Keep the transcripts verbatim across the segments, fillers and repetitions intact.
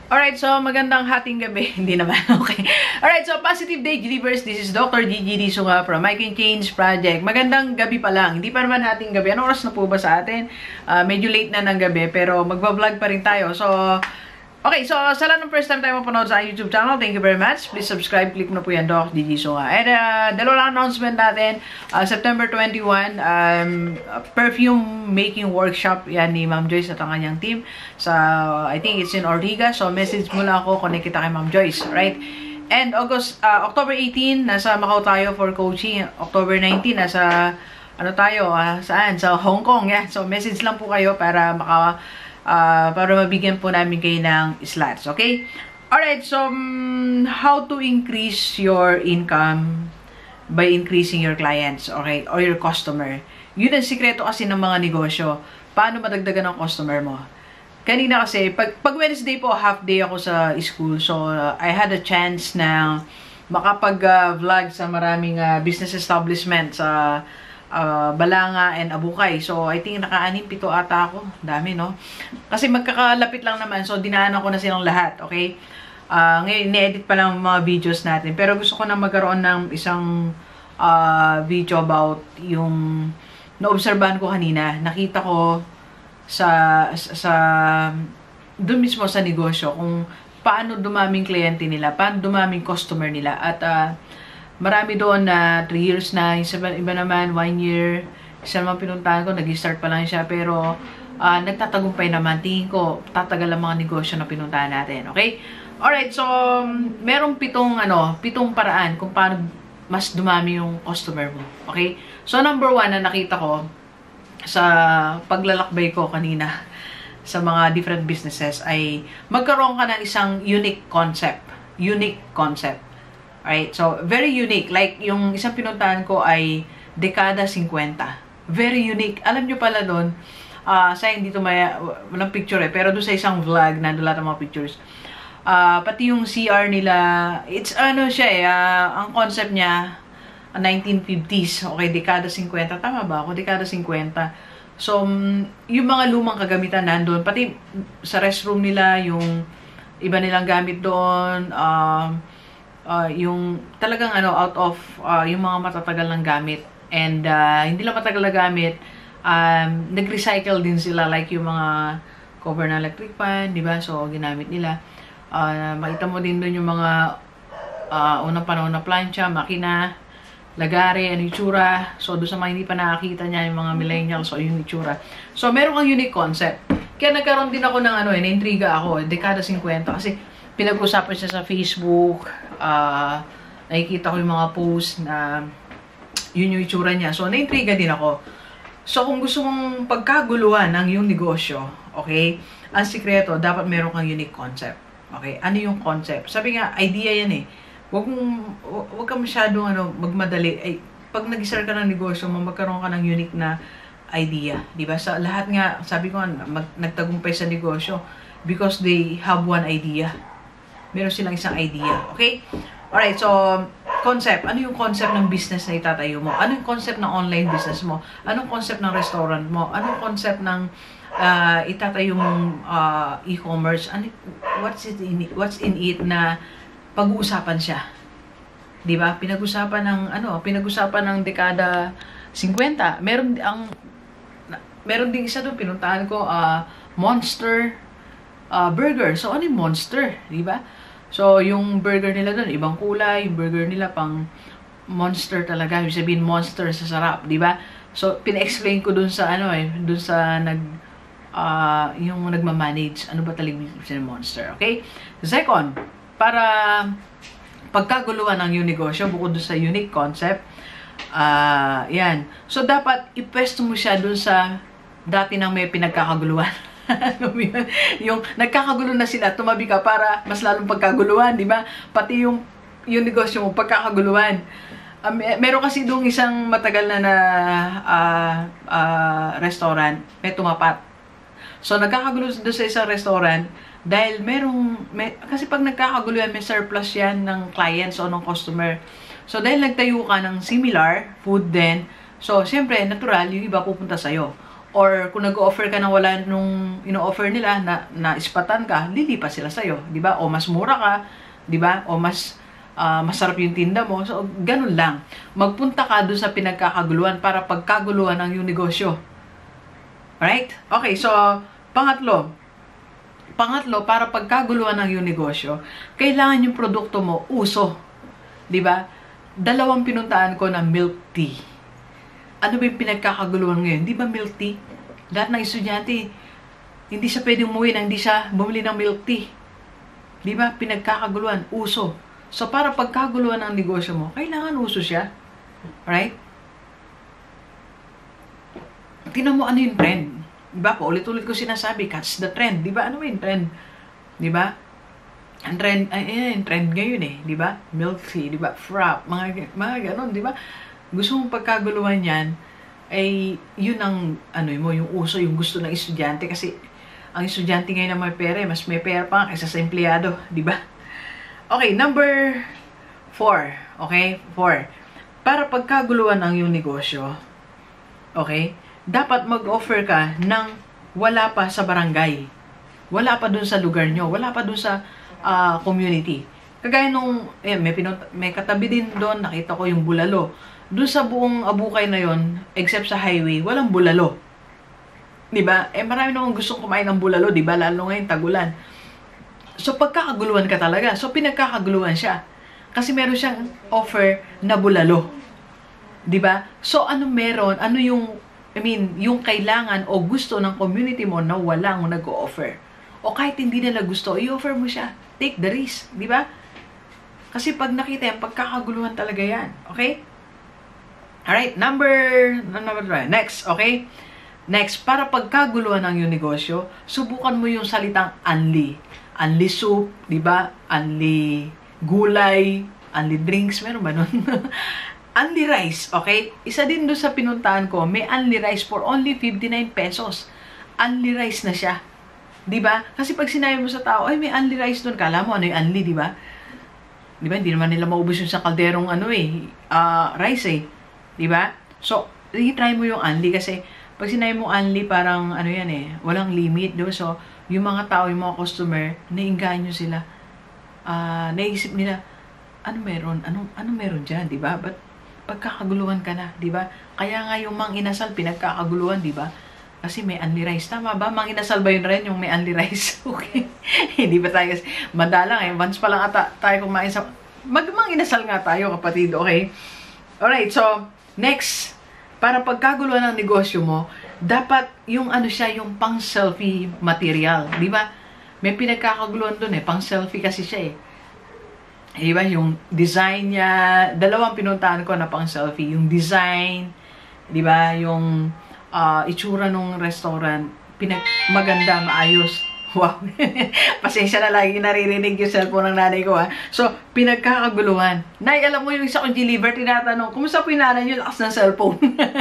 Alright, so magandang hating gabi. Hindi naman, okay. Alright, so positive day, Givers. This is Doctor Gigi Sunga from I Can Change Project. Magandang gabi pa lang. Hindi pa naman hating gabi. Anong oras na po ba sa atin? Uh, medyo late na ng gabi, pero magbablog pa rin tayo. So, okay, so sa lahat ng first time tayo mapanood sa YouTube channel, thank you very much. Please subscribe, click mo na po yan, Doc Gigi Sunga. And uh, dalawa lang announcement natin. Uh, September twenty-first, um, perfume making workshop yan ni Ma'am Joyce at ang kanyang team. Sa, I think it's in Ortiga. So, message mo lang ako, connect kita kay Ma'am Joyce, right? And August, uh, October eighteenth, nasa Macau tayo for coaching. October nineteenth, nasa, ano tayo, uh, saan? Sa Hong Kong, yeah. So, message lang po kayo para maka, uh, para mabigyan po namin kayo ng slots, okay? Alright, so, um, how to increase your income by increasing your clients, okay? Or your customer. Yun ang sikreto kasi ng mga negosyo. Paano madagdagan ang customer mo? Kanina kasi, pag, pag Wednesday po, half day ako sa school. So, uh, I had a chance na makapag-vlog uh, sa maraming uh, business establishment sa uh, Balanga and Abukay. So, I think naka-anim, pito ata ako. Dami, no? Kasi magkakalapit lang naman. So, dinaanan ko na silang lahat, okay? Uh, ngayon, ni-edit pa lang mga videos natin. Pero gusto ko na magkaroon ng isang uh, video about yung na-obserbahan ko kanina. Nakita ko sa sa doon mismo sa negosyo kung paano dumaming kliyente nila, paano dumaming customer nila, at uh, marami doon na three years na, isa, iba naman one year, isa naman pinuntahan ko, nag-start pa lang siya, pero uh, nagtatagumpay naman. Tingin ko tatagal ang mga negosyo na pinuntahan natin, okay? Alright, so merong pitong ano, pitong paraan kung paano mas dumami yung customer mo, okay? So number one na nakita ko sa paglalakbay ko kanina sa mga different businesses ay magkaroon ka ng isang unique concept. Unique concept. Alright? So, very unique. Like, yung isang pinuntahan ko ay dekada fifty. Very unique. Alam nyo pala doon, uh, sayang dito may, walang picture eh, pero doon sa isang vlog, nandun lahat ng mga pictures. Uh, pati yung C R nila, it's ano siya eh, uh, ang concept niya, nineteen fifties, okay, dekada fifty, tama ba ako? Dekada fifty. So, yung mga lumang kagamitan nandun, pati sa restroom nila, yung iba nilang gamit doon, uh, uh, yung talagang ano, out of uh, yung mga matatagal ng gamit. And uh, hindi lang matagal na gamit, um, nag-recycle din sila, like yung mga cover na electric pan, di ba? So, ginamit nila. Uh, makita mo din doon yung mga uh, unang panahon na plancha, makina, lagari, ano yung itsura. So, doon sa mga hindi pa nakakita niya, yung mga millennials, so yung itsura. So, meron kang unique concept. Kaya nagkaroon din ako ng ano eh, na-intriga ako, dekada fifty, kasi pinag-usapan siya sa Facebook, uh, nakikita ko yung mga post na yun yung itsura niya. So, na-intriga din ako. So, kung gusto mong pagkaguluhan ng iyong negosyo, okay, ang sikreto, dapat meron kang unique concept. Okay, ano yung concept? Sabi nga, idea yan eh. Huwag mong, huwag ka masyadong ano, magmadali. Ay, pag nag-start ka ng negosyo mo, magkaroon ka ng unique na idea. Diba? Sa lahat nga, sabi ko, mag, nagtagumpay sa negosyo because they have one idea. Meron silang isang idea. Okay? Alright, so, concept. Ano yung concept ng business na itatayo mo? Ano yung concept ng online business mo? Anong concept ng restaurant mo? Anong concept ng uh, itatayo mong uh, e-commerce? Ano, what's, it in, what's in it na pag-uusapan siya. 'Di ba? Pinag-usapan ng ano, pinag-usapan ng dekada fifty. Meron ang meron ding isa doon pinuntahan ko, uh, Monster uh, Burger. So ano yung Monster, 'di ba? So yung burger nila doon ibang kulay, yung burger nila pang monster talaga. Ibig sabihin monster sa sarap, 'di ba? So pina-explain ko doon sa ano eh, doon sa nag uh, yung nagma-manage ano ba talaga yung Monster, okay? Second, para pagkaguluhan ng yung negosyo, bukod doon sa unique concept, uh, yan. So, dapat ipwesto mo siya doon sa dati nang may pinagkakaguluhan. Yung nagkakagulo na sila, tumabi ka para mas lalong pagkaguluhan, di ba? Pati yung, yung negosyo mo, pagkakaguluhan. Uh, may, meron kasi doon isang matagal na na uh, uh, restaurant, may tumapat. So, nagkakagulo doon sa isang restaurant, dahil merong, may, kasi pag nagkakagulo yan, may surplus yan ng clients o ng customer. So, dahil nagtayo ka ng similar food din, so, siyempre, natural, yung iba pupunta sa'yo. Or kung nag-offer ka na wala nung ino-offer nila, na, na ispatan ka, lilipas sila sa'yo, di ba? O mas mura ka, di ba? O mas uh, masarap yung tinda mo. So, ganun lang. Magpunta ka doon sa pinagkakaguluhan para pagkaguluhan ang iyong negosyo. Right? Okay, so, pangatlo. Pangatlo, para pagkaguluhan ng iyong negosyo, kailangan yung produkto mo uso. Di ba? Dalawang pinuntaan ko na milk tea. Ano ba yung pinagkakaguluhan ngayon? Di ba milk tea? Lahat ng estudyante, hindi siya pwedeng umuwi na hindi siya bumili ng milk tea. Di ba? Pinagkakaguluhan, uso. So, para pagkaguluhan ng negosyo mo, kailangan uso siya. Right? Tingnan mo ano yung trend. Di ba? Paulit-ulit ko sinasabi, catch the trend. Di ba? Ano yung trend? Di ba? Ang trend, ay, ay, trend ngayon eh. Di ba? Milk tea, di ba? Frap, mga, mga ganon, di ba? Gusto mong pagkaguluhan yan, ay yun ang, ano mo, yung uso, yung gusto ng estudyante. Kasi, ang estudyante ngayon na may pera, mas may pera pa kaysa sa empleyado, di ba? Okay, number four. Okay, four. Para pagkaguluhan ang iyong negosyo, okay, dapat mag-offer ka ng wala pa sa barangay. Wala pa dun sa lugar nyo. Wala pa dun sa uh, community. Kagaya nung, eh, may, pinot may katabi din doon, nakita ko yung bulalo. Doon sa buong Abukay na yon, except sa highway, walang bulalo. Diba? Eh, marami namang gustong kumain ng bulalo, diba? Lalo ngayon, tagulan. So, pagkakaguluhan ka talaga. So, pinagkakaguluhan siya. Kasi meron siyang offer na bulalo. Diba? So, ano meron? Ano yung, I mean, yung kailangan o gusto ng community mo na walang nag-o-offer? O kahit hindi nila gusto, i-offer mo siya. Take the risk. Diba? Kasi pag nakita yan, pagkakaguluhan talaga yan. Okay? Alright, number, number three. Next, okay? Next, para pagkaguluhan ng iyong negosyo, subukan mo yung salitang unli. Unli soup, di ba? Unli gulay, unli drinks, meron ba nun? Unli rice, okay? Isa din doon sa pinuntahan ko, may unli rice for only fifty-nine pesos. Unli rice na siya. Di ba? Kasi pag sinabi mo sa tao, ay may unli rice doon, kala mo ano yung unli, di ba? Di ba? Hindi naman nila maubos yung sa kalderong ano eh, uh, rice eh. Diba? So, i-try mo yung unli kasi pag sinabi mo unli, parang ano yan eh, walang limit. Diba? So, yung mga tao, yung mga customer, nainganyo sila. Uh, naisip nila, ano meron? Ano, ano meron dyan? Diba? But, pagkakaguluhan ka na. Diba? Kaya nga yung mang inasal, pinagkakaguluhan, diba? Kasi may unli rice. Tama ba? Mang inasal ba yun rin yung may unli rice? Okay. Hindi ba tayo? Madalang eh. Once pa lang ata tayo kumain sa... Mag-mang inasal nga tayo, kapatid. Okay? Alright, so... Next, para pagkaguluhan ng negosyo mo, dapat yung ano siya, yung pang-selfie material. Di ba? May pinagkakaguluhan dun eh. Pang-selfie kasi siya eh. Di ba? Yung design niya, dalawang pinuntahan ko na pang-selfie. Yung design, di ba? Yung uh, itsura ng restaurant, pinag maganda, maayos. Wow. Pasensya na lagi naririnig yung cellphone ng nanay ko ha. So, pinagkakaguluhan. Nay, alam mo yung isa kong deliver, tinatanong, kumusta po yung nanay nyo? Lakas ng cellphone.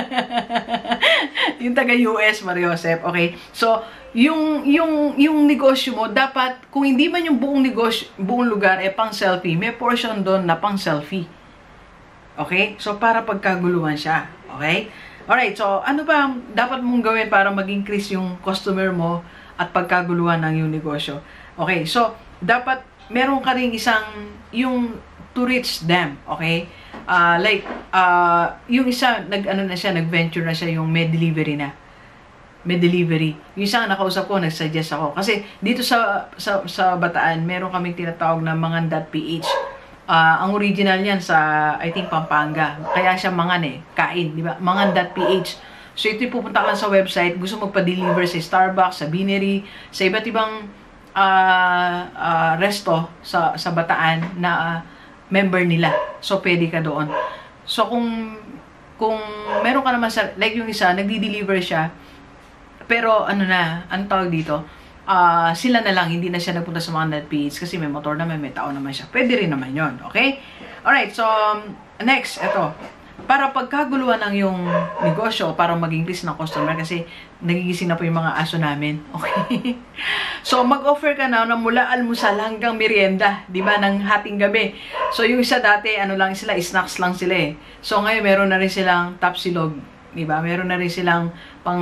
Yung taga-U S, Mario Joseph. Okay. So, yung, yung, yung negosyo mo, dapat, kung hindi man yung buong negosyo, buong lugar, eh, pang selfie, may portion doon na pang selfie. Okay? So, para pagkaguluhan siya. Okay? Alright. So, ano ba dapat mong gawin para mag-increase yung customer mo at pagkaguluhan ng iyong negosyo? Okay, so, dapat meron ka rin isang, yung to reach them, okay? Uh, like, uh, yung isa, nag-ano na siya, nag-venture na siya, yung may delivery na. May delivery. Yung isang nakausap ko, nag-suggest ako. Kasi, dito sa, sa, sa Bataan, meron kaming tinatawag na mangan.ph. Uh, ang original niyan sa, I think, Pampanga. Kaya siya mangan eh, kain, di ba? mangan.ph. So, ito yung pupunta ka lang sa website, gusto magpa-deliver sa Starbucks, sa Binery, sa iba't ibang uh, uh, resto sa, sa Bataan na uh, member nila. So, pwede ka doon. So, kung, kung meron ka naman sa, like yung isa, nagdi-deliver siya, pero ano na, ang tawag dito, uh, sila na lang, hindi na siya nagpunta sa mga net-page kasi may motor naman, may tao naman siya. Pwede rin naman yon, okay? Alright, so, next, eto. Para pagkaguluhan ng yung negosyo, para mag-increase ng customer, kasi nagigising na po yung mga aso namin. Okay? So, mag-offer ka na na mula almusal hanggang merienda, di ba, ng hating gabi. So, yung isa dati, ano lang sila, snacks lang sila eh. So, ngayon, meron na rin silang tapsilog, di ba? Meron na rin silang pang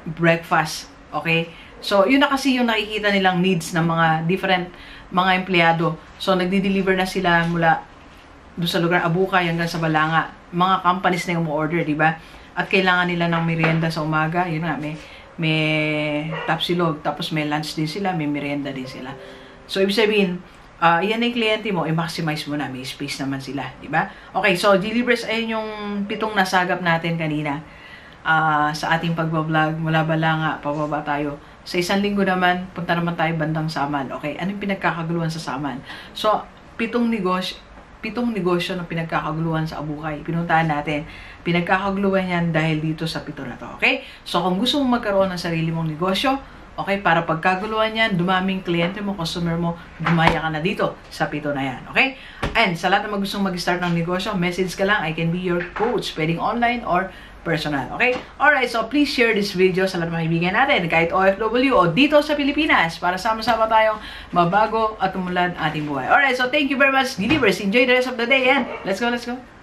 breakfast. Okay? So, yun na kasi yung nakikita nilang needs ng mga different mga empleyado. So, nagdi-deliver na sila mula doon sa lugar Abukay hanggang sa Balanga. Mga companies na yung order, di ba? At kailangan nila ng merienda sa umaga. Yun nga, may, may tapsilog. Tapos may lunch din sila, may merienda din sila. So, ibig sabihin, uh, yan yung kliyente mo, i-maximize mo na. May space naman sila, di ba? Okay, so, delivers, ayun yung pitong nasagap natin kanina. Uh, sa ating pagbablog, mula Balanga, pababa tayo. Sa isang linggo naman, punta naman tayo bandang Saman. Okay, anong pinagkakaguluhan sa Saman? So, pitong negosyo, pitong negosyo na pinagkakaguluhan sa Abukay. Pinuntahan natin. Pinagkakaguluhan yan dahil dito sa pito na to. Okay? So, kung gusto mong magkaroon ng sarili mong negosyo, okay, para pagkaguluhan yan, dumaming kliyente mo, customer mo, gumaya ka na dito sa pito na yan. Okay? And sa lahat ng gustong mag-start ng negosyo, message ka lang, I can be your coach. Pwedeng online or personal. Okay? Alright, so please share this video sa lahat ng mga kaibigan natin, kahit O F W o dito sa Pilipinas, para sama-sama tayong mabago at umulad ating buhay. Alright, so thank you very much, Delivers. Enjoy the rest of the day and let's go, let's go.